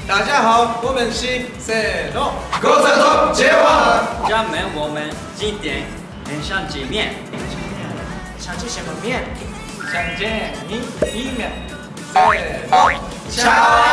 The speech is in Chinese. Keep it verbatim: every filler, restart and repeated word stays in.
大家好，我们是 Say No 狗仔头接王， 让们我们今天很想见面。 想吃什么面？ 想见你一面 Say No 下。